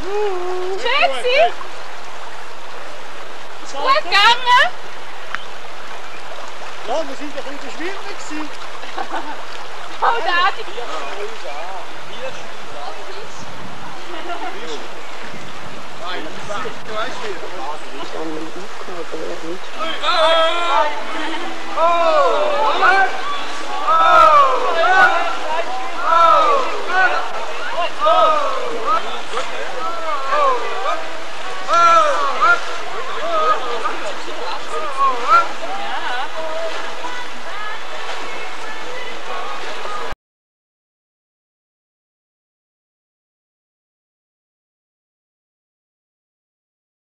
Schön gewesen. Ist gut gegangen. Ja, wir sind doch wieder schwimmen. Oh, da hat die... Ich habe einen Aufgabe, nicht? Oh!